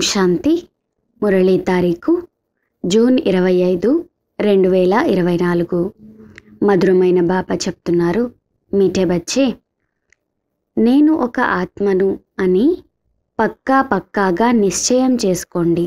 శాంతి. మురళీ తారీఖు జూన్ 25, 2024. మధురమైన బాబా చెప్తున్నారు, మీఠే బచ్చే, నేను ఒక ఆత్మను అని పక్కాగా నిశ్చయం చేసుకోండి.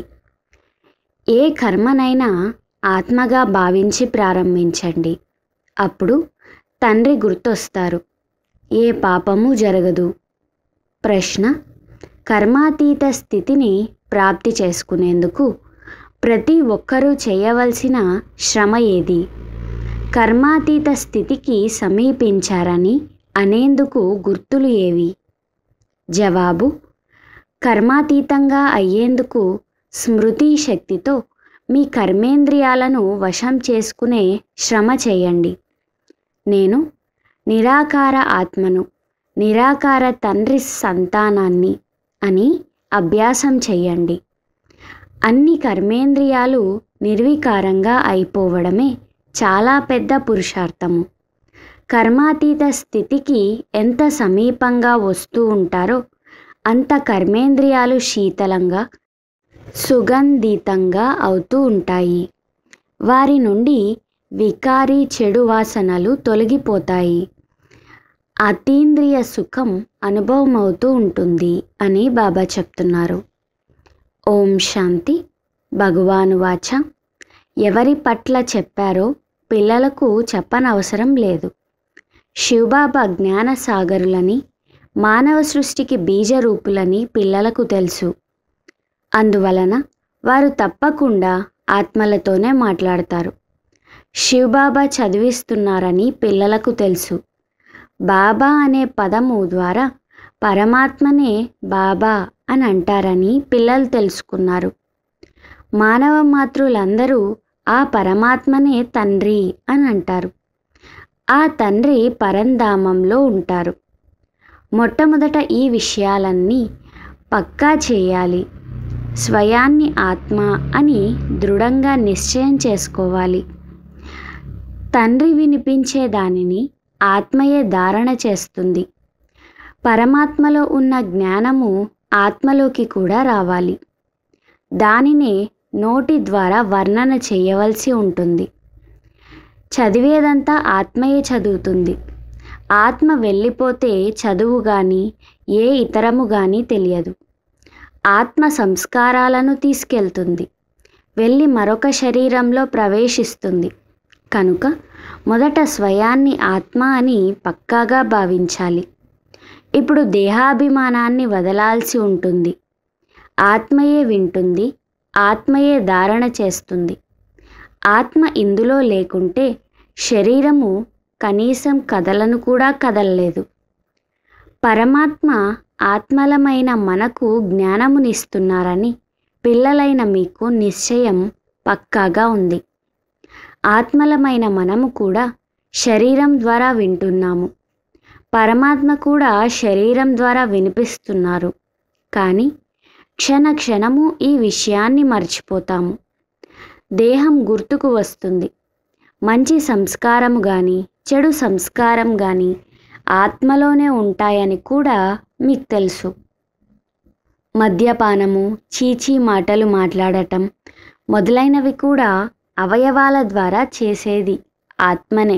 ఏ కర్మనైనా ఆత్మగా భావించి ప్రారంభించండి. అప్పుడు తండ్రి గుర్తొస్తారు. ఏ పాపము జరగదు. ప్రశ్న: కర్మాతీత స్థితిని ప్రాప్తి చేసుకునేందుకు ప్రతి ఒక్కరూ చేయవలసిన శ్రమ ఏది? కర్మాతీత స్థితికి సమీపించారని అనేందుకు గుర్తులు ఏవి? జవాబు: కర్మాతీతంగా అయ్యేందుకు స్మృతి శక్తితో మీ కర్మేంద్రియాలను వశం చేసుకునే శ్రమ చేయండి. నేను నిరాకార ఆత్మను, నిరాకార తండ్రి సంతానాన్ని అని అభ్యాసం చెయ్యండి. అన్ని కర్మేంద్రియాలు నిర్వికారంగా అయిపోవడమే చాలా పెద్ద పురుషార్థము. కర్మాతీత స్థితికి ఎంత సమీపంగా వస్తూ ఉంటారో అంత కర్మేంద్రియాలు శీతలంగా, సుగంధితంగా అవుతూ ఉంటాయి. వారి నుండి వికారి చెడు వాసనలు తొలగిపోతాయి. అతీంద్రియ సుఖం అనుభవమవుతూ ఉంటుంది అని బాబా చెప్తున్నారు. ఓం శాంతి. భగవాను వాచ: ఎవరి పట్ల చెప్పారో పిల్లలకు చెప్పనవసరం లేదు. శివబాబా జ్ఞాన సాగరులని, మానవ సృష్టికి బీజరూపులని పిల్లలకు తెలుసు. అందువలన వారు తప్పకుండా ఆత్మలతోనే మాట్లాడతారు. శివబాబా చదివిస్తున్నారని పిల్లలకు తెలుసు. బాబా అనే పదము ద్వారా పరమాత్మనే బాబా అని అంటారని పిల్లలు తెలుసుకున్నారు. మానవ మాతృలందరూ ఆ పరమాత్మనే తండ్రి అని అంటారు. ఆ తండ్రి పరంధామంలో ఉంటారు. మొట్టమొదట ఈ విషయాలన్నీ పక్కా చేయాలి. స్వయాన్ని ఆత్మ అని దృఢంగా నిశ్చయం చేసుకోవాలి. తండ్రి వినిపించే దానిని ఆత్మయే ధారణ చేస్తుంది. పరమాత్మలో ఉన్న జ్ఞానము ఆత్మలోకి కూడా రావాలి. దానినే నోటి ద్వారా వర్ణన చేయవలసి ఉంటుంది. చదివేదంతా ఆత్మయే చదువుతుంది. ఆత్మ వెళ్ళిపోతే చదువు కానీ ఏ ఇతరము కానీ తెలియదు. ఆత్మ సంస్కారాలను తీసుకెళ్తుంది. వెళ్ళి మరొక శరీరంలో ప్రవేశిస్తుంది. కనుక మొదట స్వయాన్ని ఆత్మ అని పక్కాగా భావించాలి. ఇప్పుడు దేహాభిమానాన్ని వదలాల్సి ఉంటుంది. ఆత్మయే వింటుంది, ఆత్మయే ధారణ చేస్తుంది. ఆత్మ ఇందులో లేకుంటే శరీరము కనీసం కదలను కూడా కదలలేదు. పరమాత్మ ఆత్మలమైన మనకు జ్ఞానమునిస్తున్నారని పిల్లలైన మీకు నిశ్చయం పక్కాగా ఉంది. ఆత్మలమైన మనము కూడా శరీరం ద్వారా వింటున్నాము. పరమాత్మ కూడా శరీరం ద్వారా వినిపిస్తున్నారు. కానీ క్షణము ఈ విషయాన్ని మర్చిపోతాము. దేహం గుర్తుకు వస్తుంది. మంచి సంస్కారం కానీ చెడు సంస్కారం కానీ ఆత్మలోనే ఉంటాయని కూడా మీకు తెలుసు. మద్యపానము, చీచీ మాటలు మాట్లాడటం మొదలైనవి కూడా అవయవాల ద్వారా చేసేది ఆత్మనే.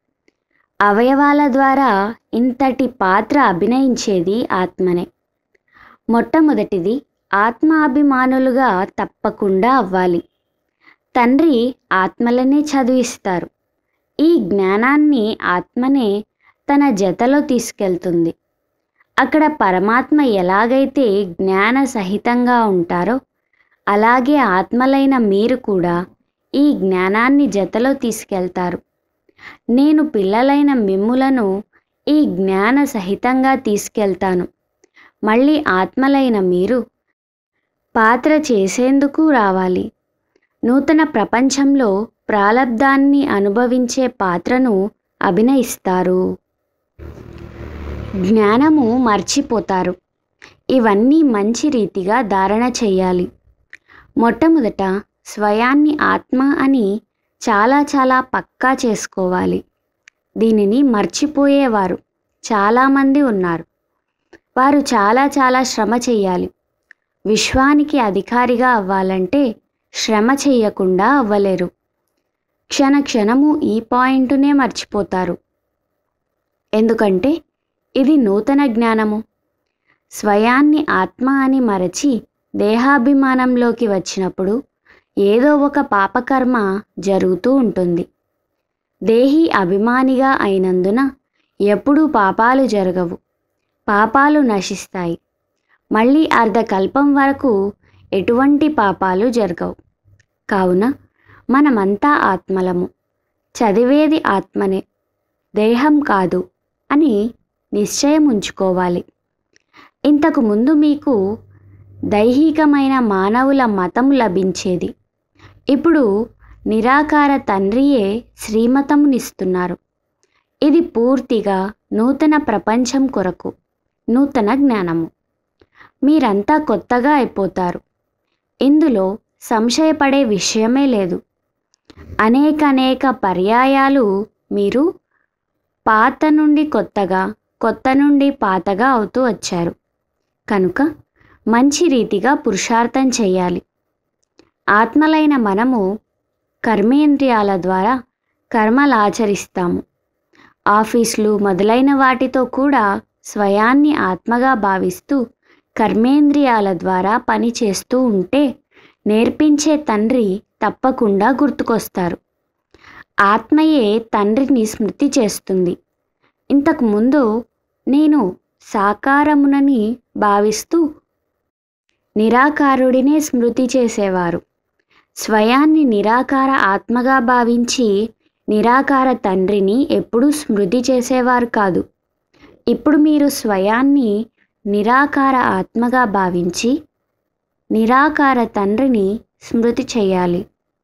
అవయవాల ద్వారా ఇంతటి పాత్ర అభినయించేది ఆత్మనే. మొట్టమొదటిది ఆత్మాభిమానులుగా తప్పకుండా అవ్వాలి. తండ్రి ఆత్మలనే చదివిస్తారు. ఈ జ్ఞానాన్ని ఆత్మనే తన జతలో తీసుకెళ్తుంది. అక్కడ పరమాత్మ ఎలాగైతే జ్ఞాన సహితంగా ఉంటారో అలాగే ఆత్మలైన మీరు కూడా ఈ జ్ఞానాన్ని జతలో తీసుకెళ్తారు. నేను పిల్లలైన మిమ్ములను ఈ జ్ఞాన సహితంగా తీసుకెళ్తాను. మళ్ళీ ఆత్మలైన మీరు పాత్ర చేసేందుకు రావాలి. నూతన ప్రపంచంలో ప్రాలబ్ధాన్ని అనుభవించే పాత్రను అభినయిస్తారు. జ్ఞానము మర్చిపోతారు. ఇవన్నీ మంచి రీతిగా ధారణ చేయాలి. మొట్టమొదట స్వయాన్ని ఆత్మ అని చాలా పక్కా చేసుకోవాలి. దీనిని మర్చిపోయేవారు చాలామంది ఉన్నారు. వారు చాలా శ్రమ చేయాలి. విశ్వానికి అధికారిగా అవ్వాలంటే శ్రమ చెయ్యకుండా అవ్వలేరు. క్షణ క్షణము ఈ పాయింట్నే మర్చిపోతారు. ఎందుకంటే ఇది నూతన జ్ఞానము. స్వయాన్ని ఆత్మ అని మరచి దేహాభిమానంలోకి వచ్చినప్పుడు ఏదో ఒక పాపకర్మ జరుగుతూ ఉంటుంది. దేహి అభిమానిగా అయినందున ఎప్పుడూ పాపాలు జరగవు. పాపాలు నశిస్తాయి. మళ్ళీ అర్ధకల్పం వరకు ఎటువంటి పాపాలు జరగవు. కావున మనమంతా ఆత్మలము, చదివేది ఆత్మనే, దేహం కాదు అని నిశ్చయం ఉంచుకోవాలి. ఇంతకు ముందు మీకు దైహికమైన మానవుల మతం లభించేది. ఇప్పుడు నిరాకార తండ్రియే శ్రీమతమునిస్తున్నారు. ఇది పూర్తిగా నూతన ప్రపంచం కొరకు, నూతన జ్ఞానము. మీరంతా కొత్తగా అయిపోతారు. ఇందులో సంశయపడే విషయమే లేదు. అనేక పర్యాయాలు మీరు పాత నుండి కొత్తగా, కొత్త నుండి పాతగా అవుతూ వచ్చారు. కనుక మంచి రీతిగా పురుషార్థం చేయాలి. ఆత్మలైన మనము కర్మేంద్రియాల ద్వారా కర్మలాచరిస్తాము. ఆఫీసులు మొదలైన వాటితో కూడా స్వయాన్ని ఆత్మగా భావిస్తూ కర్మేంద్రియాల ద్వారా పని చేస్తూ ఉంటే నేర్పించే తండ్రి తప్పకుండా గుర్తుకొస్తారు. ఆత్మయే తండ్రిని స్మృతి చేస్తుంది. ఇంతకుముందు నేను సాకారమునని భావిస్తూ నిరాకారుడినే స్మృతి చేసేవారు. స్వయాన్ని నిరాకార ఆత్మగా భావించి నిరాకార తండ్రిని ఎప్పుడూ స్మృతి చేసేవారు కాదు. ఇప్పుడు మీరు స్వయాన్ని నిరాకార ఆత్మగా భావించి నిరాకార తండ్రిని స్మృతి చేయాలి.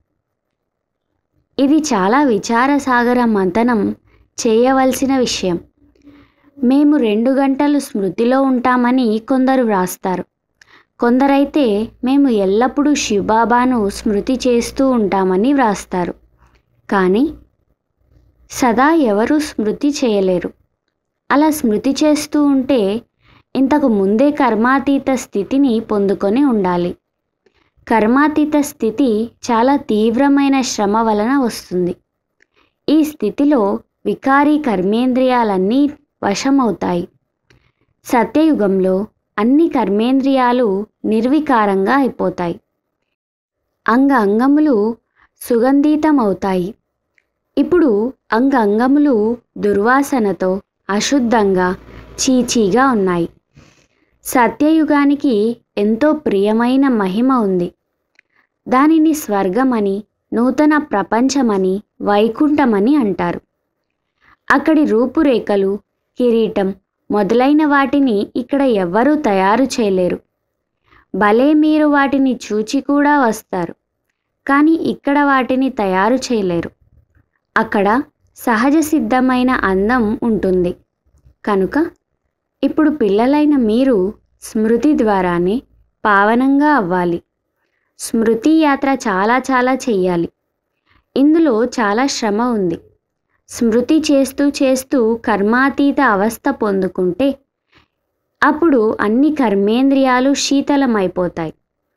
ఇది చాలా విచారసాగర మంథనం చేయవలసిన విషయం. మేము 2 గంటలు స్మృతిలో ఉంటామని కొందరు వ్రాస్తారు. కొందరైతే మేము ఎల్లప్పుడూ శివబాబాను స్మృతి చేస్తూ ఉంటామని వ్రాస్తారు. కానీ సదా ఎవరూ స్మృతి చేయలేరు. అలా స్మృతి చేస్తూ ఉంటే ఇంతకు ముందే కర్మాతీత స్థితిని పొందుకొని ఉండాలి. కర్మాతీత స్థితి చాలా తీవ్రమైన శ్రమ వలన వస్తుంది. ఈ స్థితిలో వికారీ కర్మేంద్రియాలన్నీ వశమవుతాయి. సత్యయుగంలో అన్ని కర్మేంద్రియాలు నిర్వికారంగా అయిపోతాయి. అంగములు సుగంధితమవుతాయి. ఇప్పుడు అంగములు దుర్వాసనతో అశుద్ధంగా చీచీగా ఉన్నాయి. సత్యయుగానికి ఎంతో ప్రియమైన మహిమ ఉంది. దానిని స్వర్గమని, నూతన ప్రపంచమని, వైకుంఠమని అంటారు. అక్కడి రూపురేఖలు, కిరీటం మొదలైన వాటిని ఇక్కడ ఎవ్వరూ తయారు చేయలేరు. భలే మీరు వాటిని చూచి కూడా వస్తారు. కానీ ఇక్కడ వాటిని తయారు చేయలేరు. అక్కడ సహజ సిద్ధమైన అందం ఉంటుంది. కనుక ఇప్పుడు పిల్లలైన మీరు స్మృతి ద్వారానే పావనంగా అవ్వాలి. స్మృతి యాత్ర చాలా చెయ్యాలి. ఇందులో చాలా శ్రమ ఉంది. స్మృతి చేస్తూ చేస్తూ కర్మాతీత అవస్థ పొందుకుంటే అప్పుడు అన్ని కర్మేంద్రియాలు శీతలమైపోతాయి.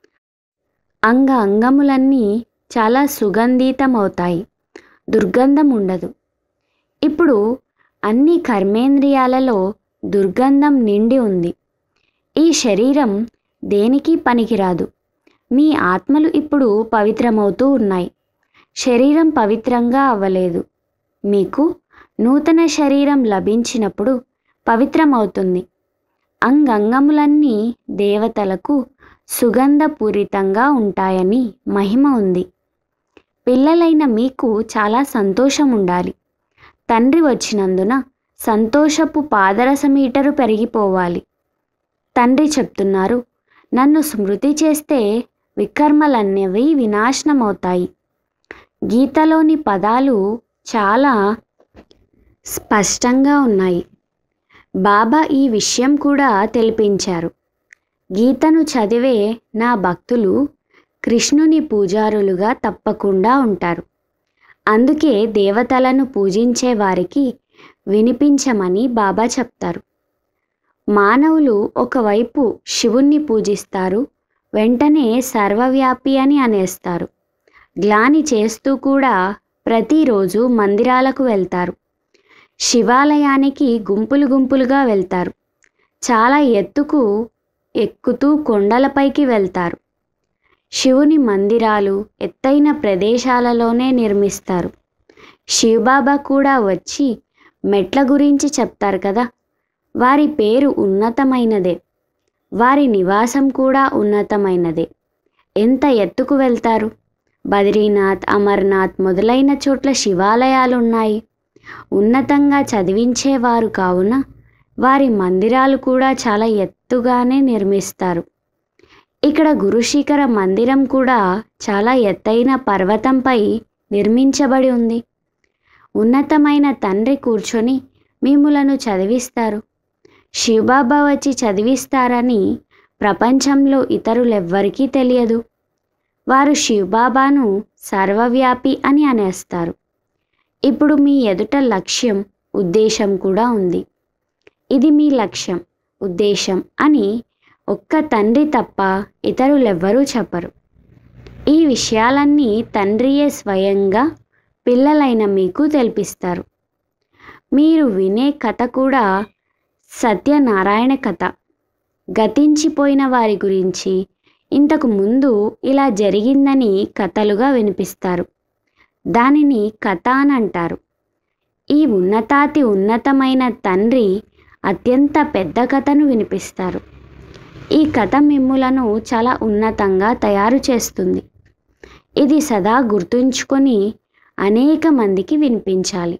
అంగములన్నీ చాలా సుగంధితమవుతాయి. దుర్గంధం ఉండదు. ఇప్పుడు అన్ని కర్మేంద్రియాలలో దుర్గంధం నిండి ఉంది. ఈ శరీరం దేనికి పనికిరాదు. మీ ఆత్మలు ఇప్పుడు పవిత్రమవుతూ ఉన్నాయి. శరీరం పవిత్రంగా అవ్వలేదు. మీకు నూతన శరీరం లభించినప్పుడు పవిత్రమవుతుంది. అంగములన్నీ దేవతలకు సుగంధపూరితంగా ఉంటాయని మహిమ ఉంది. పిల్లలైన మీకు చాలా సంతోషం ఉండాలి. తండ్రి వచ్చినందున సంతోషపు పాదరస మీటరు పెరిగిపోవాలి. తండ్రి చెప్తున్నారు, నన్ను స్మృతి చేస్తే వికర్మలన్నవి వినాశనమవుతాయి. గీతలోని పదాలు చాలా స్పష్టంగా ఉన్నాయి. బాబా ఈ విషయం కూడా తెలిపించారు. గీతను చదివే నా భక్తులు కృష్ణుని పూజారులుగా తప్పకుండా ఉంటారు. అందుకే దేవతలను పూజించే వారికి వినిపించమని బాబా చెప్తారు. మానవులు ఒకవైపు శివుణ్ణి పూజిస్తారు, వెంటనే సర్వవ్యాపి అని అనేస్తారు. గ్లాని చేస్తూ కూడా ప్రతిరోజు మందిరాలకు వెళ్తారు. శివాలయానికి గుంపులు గుంపులుగా వెళ్తారు. చాలా ఎక్కుతూ కొండలపైకి వెళ్తారు. శివుని మందిరాలు ఎత్తైన ప్రదేశాలలోనే నిర్మిస్తారు. శివబాబా కూడా వచ్చి మెట్ల గురించి చెప్తారు కదా. వారి పేరు ఉన్నతమైనదే, వారి నివాసం కూడా ఉన్నతమైనదే. ఎంత ఎత్తుకు వెళ్తారు? బద్రీనాథ్, అమర్నాథ్ మొదలైన చోట్ల శివాలయాలున్నాయి. ఉన్నతంగా చదివించేవారు కావున వారి మందిరాలు కూడా చాలా ఎత్తుగానే నిర్మిస్తారు. ఇక్కడ గురుశిఖర మందిరం కూడా చాలా ఎత్తైన పర్వతంపై నిర్మించబడి ఉంది. ఉన్నతమైన తండ్రి కూర్చొని మిమ్ములను చదివిస్తారు. శివబాబా వచ్చి చదివిస్తారని ప్రపంచంలో ఇతరులెవ్వరికీ తెలియదు. వారు శివబాబాను సర్వవ్యాపి అని అనేస్తారు. ఇప్పుడు మీ ఎదుట లక్ష్యం, ఉద్దేశం కూడా ఉంది. ఇది మీ లక్ష్యం, ఉద్దేశం అని ఒక్క తండ్రి తప్ప ఇతరులెవ్వరూ చెప్పరు. ఈ విషయాలన్నీ తండ్రియే స్వయంగా పిల్లలైన మీకు తెలిపిస్తారు. మీరు వినే కథ కూడా సత్యనారాయణ కథ. గతించిపోయిన వారి గురించి ఇంతకు ముందు ఇలా జరిగిందని కథలుగా వినిపిస్తారు. దానిని కథ అని అంటారు. ఈ ఉన్నతాతి ఉన్నతమైన తండ్రి అత్యంత పెద్ద కథను వినిపిస్తారు. ఈ కథ మిమ్ములను చాలా ఉన్నతంగా తయారు చేస్తుంది. ఇది సదా గుర్తుంచుకొని అనేక మందికి వినిపించాలి.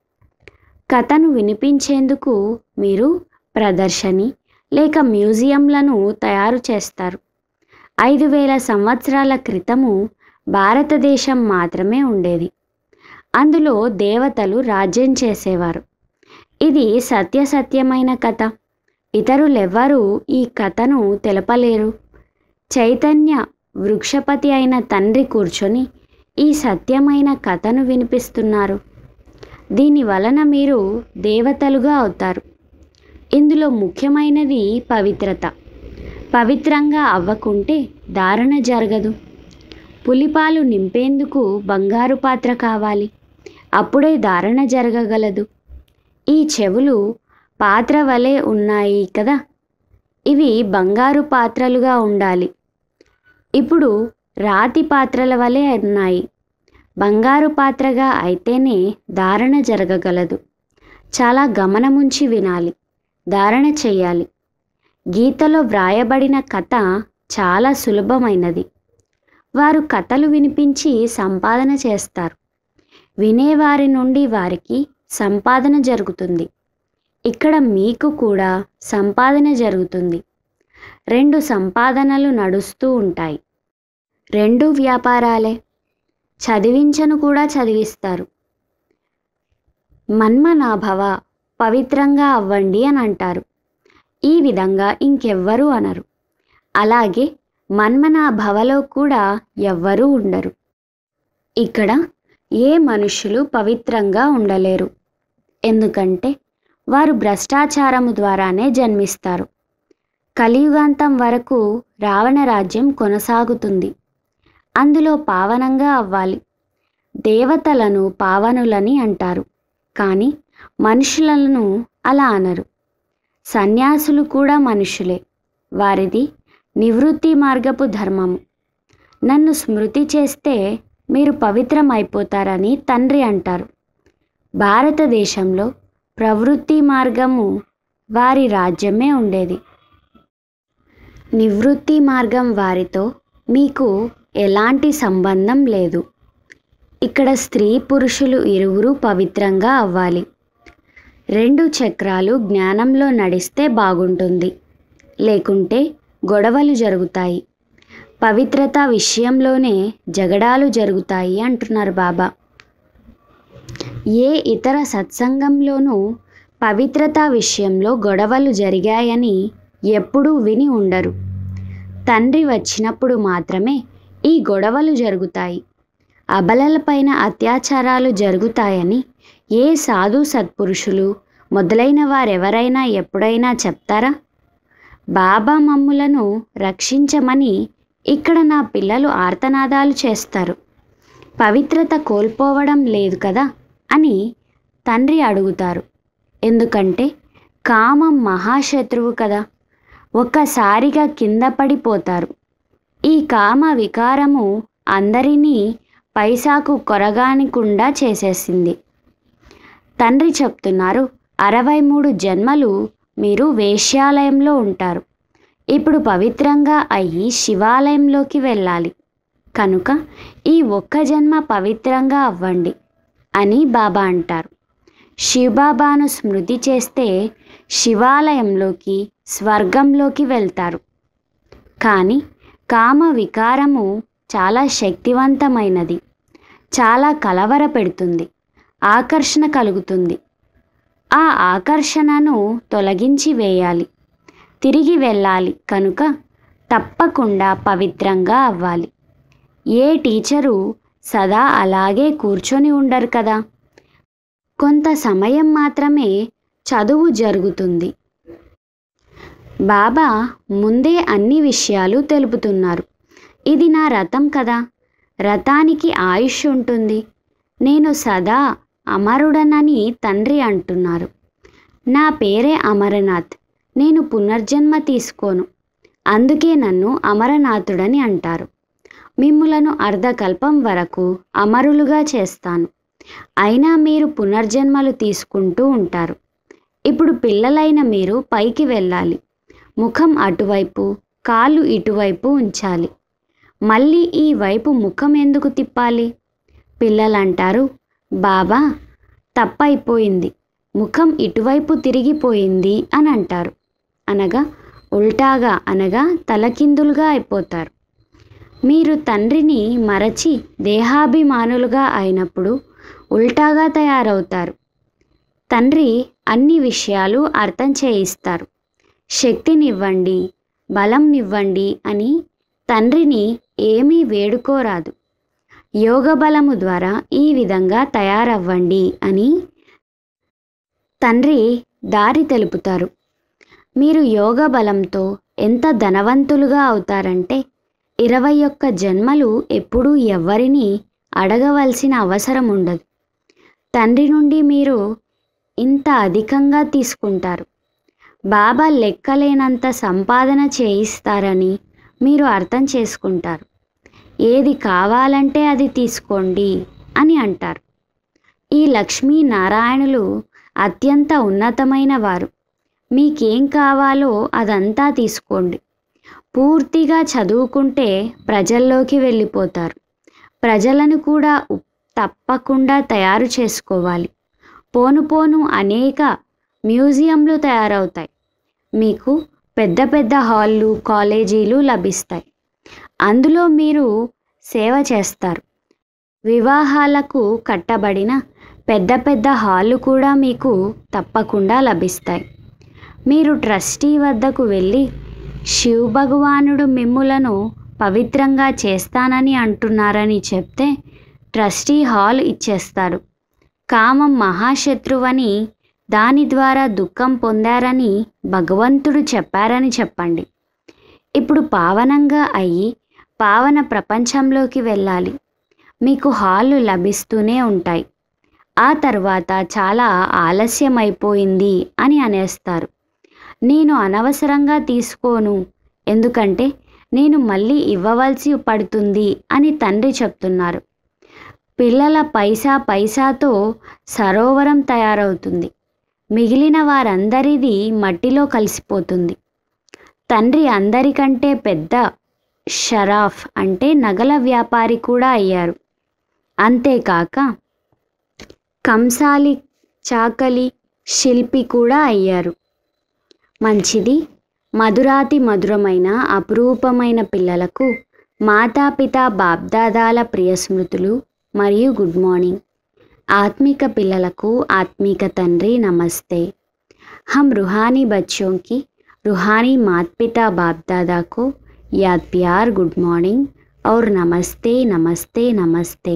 కథను వినిపించేందుకు మీరు ప్రదర్శని లేక మ్యూజియంలను తయారు చేస్తారు. 5000 సంవత్సరాల క్రితము భారతదేశం మాత్రమే ఉండేది. అందులో దేవతలు రాజ్యం చేసేవారు. ఇది సత్యమైన కథ. ఇతరులెవ్వరూ ఈ కథను తెలపలేరు. చైతన్య వృక్షపతి అయిన తండ్రి కూర్చొని ఈ సత్యమైన కథను వినిపిస్తున్నారు. దీని వలన మీరు దేవతలుగా అవుతారు. ఇందులో ముఖ్యమైనది పవిత్రత. పవిత్రంగా అవ్వకుంటే ధారణ జరగదు. పులిపాలు నింపేందుకు బంగారు పాత్ర కావాలి. అప్పుడే ధారణ జరగగలదు. ఈ చెవులు పాత్ర వలె ఉన్నాయి కదా, ఇవి బంగారు పాత్రలుగా ఉండాలి. ఇప్పుడు రాతి పాత్రల వలె ఉన్నాయి. బంగారు పాత్రగా అయితేనే ధారణ జరగగలదు. చాలా గమనముంచి వినాలి, ధారణ చెయ్యాలి. గీతలో వ్రాయబడిన కథ చాలా సులభమైనది. వారు కథలు వినిపించి సంపాదన చేస్తారు. వినేవారి నుండి వారికి సంపాదన జరుగుతుంది. ఇక్కడ మీకు కూడా సంపాదన జరుగుతుంది. 2 సంపాదనలు నడుస్తూ ఉంటాయి. 2 వ్యాపారాలే. చదివించను కూడా చదివిస్తారు. మన్మనాభవ, పవిత్రంగా అవ్వండి అని అంటారు. ఈ విధంగా ఇంకెవ్వరూ అనరు. అలాగే మన్మనాభవలో కూడా ఎవ్వరూ ఉండరు. ఇక్కడ ఏ మనుషులు పవిత్రంగా ఉండలేరు. ఎందుకంటే వారు భ్రష్టాచారము ద్వారానే జన్మిస్తారు. కలియుగాంతం వరకు రావణ రాజ్యం కొనసాగుతుంది. అందులో పావనంగా అవ్వాలి. దేవతలను పావనులని అంటారు, కానీ మనుషులను అలా అనరు. సన్యాసులు కూడా మనుషులే. వారిది నివృత్తి మార్గపు ధర్మము. నన్ను స్మృతి చేస్తే మీరు పవిత్రమైపోతారని తండ్రి అంటారు. భారతదేశంలో ప్రవృత్తి మార్గము వారి రాజ్యమే ఉండేది. నివృత్తి మార్గం వారితో మీకు ఎలాంటి సంబంధం లేదు. ఇక్కడ స్త్రీ పురుషులు ఇరువురు పవిత్రంగా అవ్వాలి. 2 చక్రాలు జ్ఞానంలో నడిస్తే బాగుంటుంది. లేకుంటే గొడవలు జరుగుతాయి. పవిత్రత విషయంలోనే జగడాలు జరుగుతాయి అంటున్నారు బాబా. ఏ ఇతర సత్సంగంలోనూ పవిత్రత విషయంలో గొడవలు జరిగాయని ఎప్పుడూ విని ఉండరు. తండ్రి వచ్చినప్పుడు మాత్రమే ఈ గొడవలు జరుగుతాయి. అబలలపైన అత్యాచారాలు జరుగుతాయని ఏ సాధు సత్పురుషులు మొదలైన వారెవరైనా ఎప్పుడైనా చెప్తారా? బాబా మమ్ములను రక్షించమని ఇక్కడ నా పిల్లలు ఆర్తనాదాలు చేస్తారు, పవిత్రత కోల్పోవడం లేదు కదా అని తండ్రి అడుగుతారు. ఎందుకంటే కామం మహాశత్రువు కదా, ఒక్కసారిగా కింద పడిపోతారు. ఈ కామ వికారము అందరినీ పైసాకు కొరగానికుండా చేసేసింది. తండ్రి చెప్తున్నారు, 63 జన్మలు మీరు వేశ్యాలయంలో ఉంటారు. ఇప్పుడు పవిత్రంగా అయ్యి శివాలయంలోకి వెళ్ళాలి. కనుక ఈ ఒక్క జన్మ పవిత్రంగా అవ్వండి అని బాబా అంటారు. శివబాబాను స్మృతి చేస్తే శివాలయంలోకి, స్వర్గంలోకి వెళ్తారు. కానీ కామ వికారము చాలా శక్తివంతమైనది, చాలా కలవర పెడుతుంది, ఆకర్షణ కలుగుతుంది. ఆ ఆకర్షణను తొలగించి వేయాలి, తిరిగి వెళ్ళాలి. కనుక తప్పకుండా పవిత్రంగా అవ్వాలి. ఏ టీచరు సదా అలాగే కూర్చొని ఉండరు కదా, కొంత సమయం మాత్రమే చదువు జరుగుతుంది. బాబా ముందే అన్ని విషయాలు తెలుపుతున్నారు. ఇది నా రథం కదా, రథానికి ఆయుష్ ఉంటుంది. నేను సదా అమరుడనని తండ్రి అంటున్నారు. నా పేరే అమరనాథ్, నేను పునర్జన్మ తీసుకోను, అందుకే నన్ను అమరనాథుడని అంటారు. మిమ్ములను అర్ధకల్పం వరకు అమరులుగా చేస్తాను, అయినా మీరు పునర్జన్మలు తీసుకుంటూ ఉంటారు. ఇప్పుడు పిల్లలైన మీరు పైకి వెళ్ళాలి, ముఖం అటువైపు, కాళ్ళు ఇటువైపు ఉంచాలి. మళ్ళీ ఈ వైపు ముఖం ఎందుకు తిప్పాలి? పిల్లలంటారు, బాబా తప్పైపోయింది, ముఖం ఇటువైపు తిరిగిపోయింది అని అంటారు. అనగా ఉల్టాగా, అనగా తలకిందులుగా అయిపోతారు. మీరు తండ్రిని మరచి దేహాభిమానులుగా అయినప్పుడు ఉల్టాగా తయారవుతారు. తండ్రి అన్ని విషయాలు అర్థం చేయిస్తారు. శక్తినివ్వండి, బలంనివ్వండి అని తండ్రిని ఏమీ వేడుకోరాదు. యోగ బలము ద్వారా ఈ విధంగా తయారవ్వండి అని తండ్రి దారి తెలుపుతారు. మీరు యోగ బలంతో ఎంత ధనవంతులుగా అవుతారంటే 21 జన్మలు ఎప్పుడూ ఎవ్వరినీ అడగవలసిన అవసరం ఉండదు. తండ్రి నుండి మీరు ఇంత అధికంగా తీసుకుంటారు. బాబా లెక్కలేనంత సంపాదన చేయిస్తారని మీరు అర్థం చేసుకుంటారు. ఏది కావాలంటే అది తీసుకోండి అని అంటారు. ఈ లక్ష్మీనారాయణులు అత్యంత ఉన్నతమైన వారు. మీకేం కావాలో అదంతా తీసుకోండి. పూర్తిగా చదువుకుంటే ప్రజల్లోకి వెళ్ళిపోతారు. ప్రజలను కూడా తప్పకుండా తయారు చేసుకోవాలి. పోను పోను అనేక మ్యూజియంలు తయారవుతాయి. మీకు పెద్ద పెద్ద హాళ్ళు, కాలేజీలు లభిస్తాయి. అందులో మీరు సేవ చేస్తారు. వివాహాలకు కట్టబడిన పెద్ద పెద్ద హాళ్ళు కూడా మీకు తప్పకుండా లభిస్తాయి. మీరు ట్రస్టీ వద్దకు వెళ్ళి శివ్ భగవానుడు మిమ్ములను పవిత్రంగా చేస్తానని అంటున్నారని చెప్తే ట్రస్టీ హాల్ ఇచ్చేస్తారు. కామం మహాశత్రువని, దాని ద్వారా దుఃఖం పొందారని భగవంతుడు చెప్పారని చెప్పండి. ఇప్పుడు పావనంగా అయ్యి పావన ప్రపంచంలోకి వెళ్ళాలి. మీకు హాళ్ళు లభిస్తూనే ఉంటాయి. ఆ తర్వాత చాలా ఆలస్యమైపోయింది అని అనేస్తారు. నేను అనవసరంగా తీసుకోను, ఎందుకంటే నేను మళ్ళీ ఇవ్వవలసి పడుతుంది అని తండ్రి చెప్తున్నారు. పిల్లల పైసా పైసాతో సరోవరం తయారవుతుంది. మిగిలిన వారందరిది మట్టిలో కలిసిపోతుంది. తండ్రి అందరికంటే పెద్ద షరాఫ్ అంటే నగల వ్యాపారి కూడా అయ్యారు. అంతేకాక కంసాలి, చాకలి, శిల్పి కూడా అయ్యారు. మంచిది. మధురాతి మధురమైన అపురూపమైన పిల్లలకు మాతాపిత బాప్దాదాల ప్రియ స్మృతులు మరియు గుడ్ మార్నింగ్. ఆత్మిక పిల్లలకు ఆత్మిక తండ్రి నమస్తే. हम रूहानी बच्चों की रूहानी माता पिता बाप दादा को याद प्यार गुड मॉर्निंग और नमस्ते नमस्ते नमस्ते.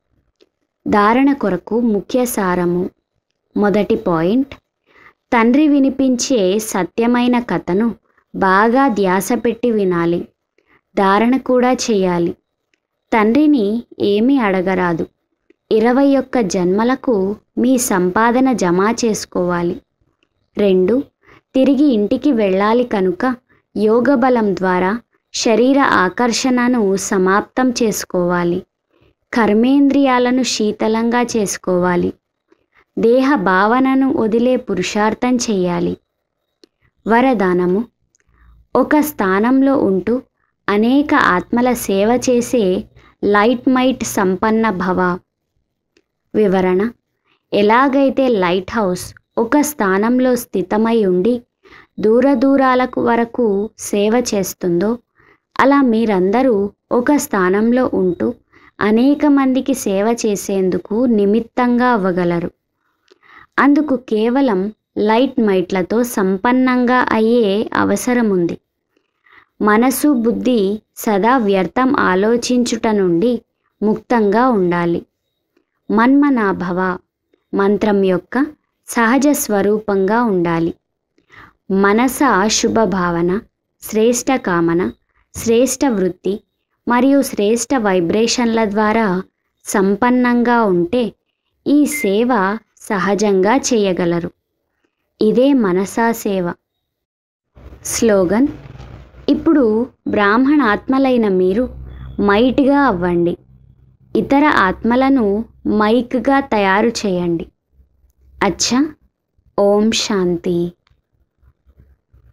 ధారణ కొరకు ముఖ్య సారము. మొదటి పాయింట్, తండ్రి వినిపించే సత్యమైన కథను బాగా ధ్యాస పెట్టి వినాలి. ధారణ కూడా చేయాలి. తండ్రిని ఏమీ అడగరాదు. 21 జన్మలకు మీ సంపాదన జమ చేసుకోవాలి. 2. తిరిగి ఇంటికి వెళ్ళాలి కనుక యోగబలం ద్వారా శరీర ఆకర్షణను సమాప్తం చేసుకోవాలి. కర్మేంద్రియాలను శీతలంగా చేసుకోవాలి. దేహ భావనను వదిలే పురుషార్థం చేయాలి. వరదానము: ఒక స్థానంలో ఉంటూ అనేక ఆత్మల సేవ చేసే లైట్ మైట్ సంపన్న భవ. వివరణ: ఎలాగైతే లైట్ హౌస్ ఒక స్థానంలో స్థితమై ఉండి దూరాలకు వరకు సేవ చేస్తుందో, అలా మీరందరూ ఒక స్థానంలో ఉంటూ అనేక మందికి సేవ చేసేందుకు నిమిత్తంగా అవ్వగలరు. అందుకు కేవలం లైట్ మైట్లతో సంపన్నంగా అయ్యే అవసరం ఉంది. మనసు బుద్ధి సదా వ్యర్థం ఆలోచించుట నుండి ముక్తంగా ఉండాలి. మన్మనాభవ మంత్రం యొక్క సహజ స్వరూపంగా ఉండాలి. మనస శుభ భావన, శ్రేష్ట కామన, శ్రేష్ట వృత్తి మరియు శ్రేష్ట వైబ్రేషన్ల ద్వారా సంపన్నంగా ఉంటే ఈ సేవ సహజంగా చేయగలరు. ఇదే మనసా సేవ. స్లోగన్: ఇప్పుడు బ్రాహ్మణాత్మలైన మీరు మైట్గా అవ్వండి. ఇతర ఆత్మలను మైక్గా తయారు చేయండి. అచ్చా. ఓం శాంతి.